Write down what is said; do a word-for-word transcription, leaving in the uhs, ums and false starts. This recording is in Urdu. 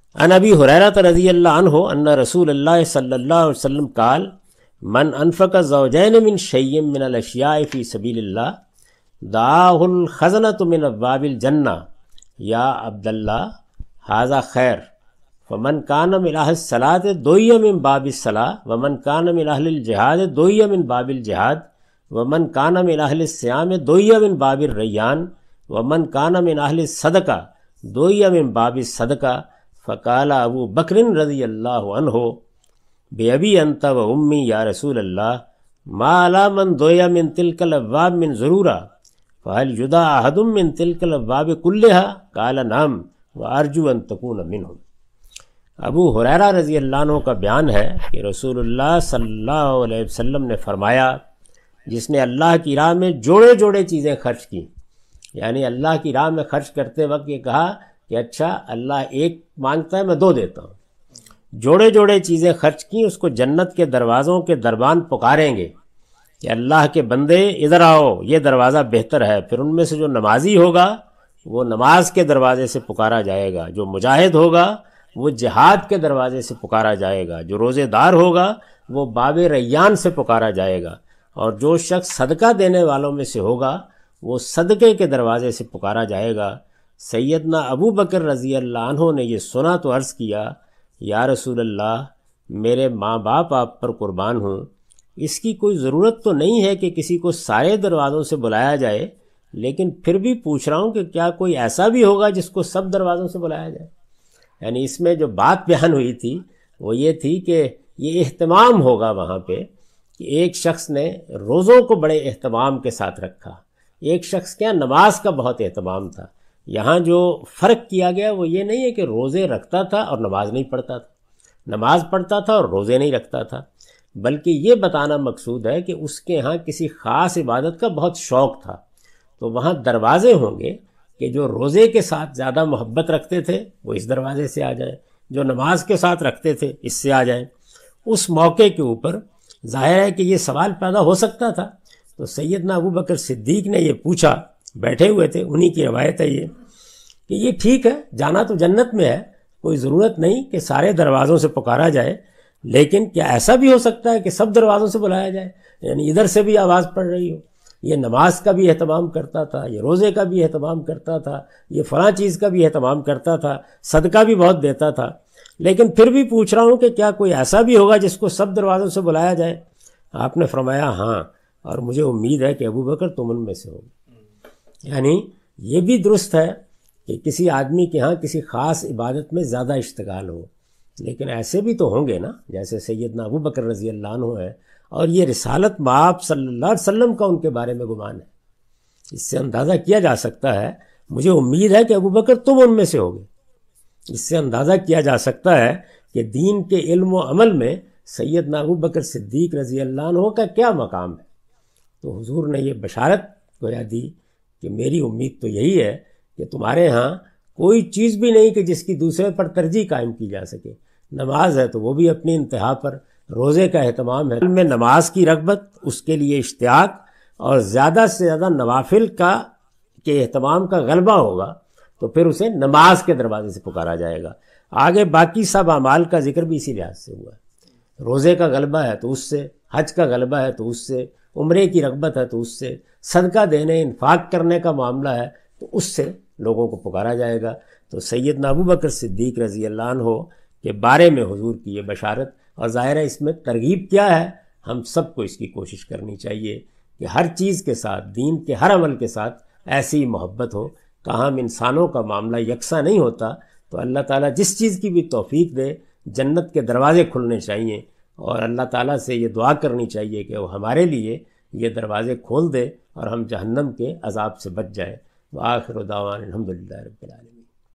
عن ابی ہریرہ رضی اللہ عنہ ان رسول اللہ صلی اللہ علیہ وسلم قال من انفق زوجین من شیء من الاشیاء فی سبیل اللہ دعاہ الخزنۃ من ابواب الجنہ یا عبداللہ ھذا خیر فمن کان من اہل الصلاۃ دعی من باب الصلاۃ ومن کان من اہل الجہاد دعی من باب الجہاد ومن کان من اہل الصیام دعی من باب الریان ومن کان من اہل الصدقہ دعی من باب الصدقہ فقال ابو بکر رضی اللہ عنہ بأبی انت و امی یا رسول اللہ ما علی من دعی من تلک الابواب من ضرورہ فهل یدعى احد من تلک الابواب کلها قال نعم وارجو ان تکون منهم۔ ابو ہریرہ رضی اللہ عنہ کا بیان ہے کہ رسول اللہ صلی اللہ علیہ وسلم نے فرمایا جس نے اللہ کی راہ میں جوڑے جوڑے چیزیں خرچ کی، یعنی اللہ کی راہ میں خرچ کرتے وقت یہ کہا کہ اچھا اللہ ایک مانگتا ہے میں دو دیتا ہوں، جوڑے جوڑے چیزیں خرچ کی، اس کو جنت کے دروازوں کے دربان پکاریں گے کہ اللہ کے بندے ادھر آؤ، یہ دروازہ بہتر ہے۔ پھر ان میں سے جو نمازی ہوگا وہ نماز کے دروازے سے پکارا جائے گا، جو مجاہد ہوگا وہ جہاد کے دروازے سے پکارا جائے گا، جو روزے دار ہوگا وہ باب ریان سے پکارا جائے گا، اور جو شخص صدقہ دینے والوں میں سے ہوگا وہ صدقے کے دروازے سے پکارا جائے گا۔ سیدنا ابو بکر رضی اللہ عنہ نے یہ سنا تو عرض کیا یا رسول اللہ میرے ماں باپ آپ پر قربان ہوں، اس کی کوئی ضرورت تو نہیں ہے کہ کسی کو سارے دروازوں سے بلایا جائے، لیکن پھر بھی پوچھ رہا ہوں کہ کیا کوئی ایسا بھی ہوگا جس کو سب دروازوں سے بلایا جائے؟ یعنی اس میں جو بات بیان ہوئی تھی وہ یہ تھی کہ یہ اہتمام ہوگا وہاں پہ کہ ایک شخص نے روزوں کو بڑے اہتمام کے ساتھ رکھا، ایک شخص کیا نماز کا بہت اہتمام تھا۔ یہاں جو فرق کیا گیا وہ یہ نہیں ہے کہ روزے رکھتا تھا اور نماز نہیں پڑھتا تھا، نماز پڑھتا تھا اور روزے نہیں رکھتا تھا، بلکہ یہ بتانا مقصود ہے کہ اس کے ہاں کسی خاص عبادت کا بہت شوق تھا، تو وہاں دروازے ہوں گے کہ جو روزے کے ساتھ زیادہ محبت رکھتے تھے وہ اس دروازے سے آ جائیں، جو نماز کے ساتھ رکھتے تھے اس سے آ جائیں۔ اس موقع کے اوپر ظاہر ہے کہ یہ سوال پیدا ہو سکتا تھا، تو سیدنا ابو بکر صدیق نے یہ پوچھا، بیٹھے ہوئے تھے، انہی کی روایت ہے یہ کہ یہ ٹھیک ہے، جانا تو جنت میں ہے، کوئی ضرورت نہیں کہ سارے دروازوں سے پکارا جائے، لیکن کیا ایسا بھی ہو سکتا ہے کہ سب دروازوں سے بلایا جائے، یعنی ادھر سے بھی آواز پڑ رہی ہو؟ یہ نماز کا بھی اہتمام کرتا تھا، یہ روزے کا بھی اہتمام کرتا تھا، یہ فلاں چیز کا بھی اہتمام کرتا تھا، صدقہ بھی بہت دیتا تھا، لیکن پھر بھی پوچھ رہا ہوں کہ کیا کوئی ایسا بھی ہوگا جس کو سب دروازوں سے بلایا جائے؟ آپ نے فرمایا ہاں، اور مجھے امید ہے کہ ابو بکر تم ان میں سے ہو۔ یعنی یہ بھی درست ہے کہ کسی آدمی کے ہاں کسی خاص عبادت میں زیادہ اشتغال ہو، لیکن ایسے بھی تو ہوں گے نا جیسے سیدنا ابو بکر رضی اللہ عنہ ہے، اور یہ رسالت مآب صلی اللہ علیہ وسلم کا ان کے بارے میں گمان ہے۔ اس سے اندازہ کیا جا سکتا ہے، مجھے امید ہے کہ ابو بکر تم ان میں سے ہوگے، اس سے اندازہ کیا جا سکتا ہے کہ دین کے علم و عمل میں سیدنا ابو بکر صدیق رضی اللہ عنہ کا کیا مقام ہے۔ تو حضور نے یہ بشارت گویا دی کہ میری امید تو یہی ہے کہ تمہارے ہاں کوئی چیز بھی نہیں کہ جس کی دوسرے پر ترجیح قائم کی جا سکے۔ نماز ہے تو وہ بھی اپنی انتہا پر، روزے کا اہتمام ہے، میں نماز کی رغبت، اس کے لیے اشتیاق، اور زیادہ سے زیادہ نوافل کا کے اہتمام کا غلبہ ہوگا تو پھر اسے نماز کے دروازے سے پکارا جائے گا۔ آگے باقی سب اعمال کا ذکر بھی اسی لحاظ سے ہوا ہے، روزے کا غلبہ ہے تو اس سے، حج کا غلبہ ہے تو اس سے، عمرے کی رغبت ہے تو اس سے، صدقہ دینے انفاق کرنے کا معاملہ ہے تو اس سے لوگوں کو پکارا جائے گا۔ تو سیدنا ابو بکر صدیق رضی اللہ عنہ کے بارے میں حضور کی یہ بشارت، اور ظاہر ہے اس میں ترغیب کیا ہے، ہم سب کو اس کی کوشش کرنی چاہیے کہ ہر چیز کے ساتھ، دین کے ہر عمل کے ساتھ ایسی محبت ہو۔ تاہم انسانوں کا معاملہ یکساں نہیں ہوتا، تو اللہ تعالیٰ جس چیز کی بھی توفیق دے، جنت کے دروازے کھلنے چاہیے، اور اللہ تعالیٰ سے یہ دعا کرنی چاہیے کہ وہ ہمارے لیے یہ دروازے کھول دے اور ہم جہنم کے عذاب سے بچ جائیں۔ وآخر دعوانا الحمدللہ رب العالمین۔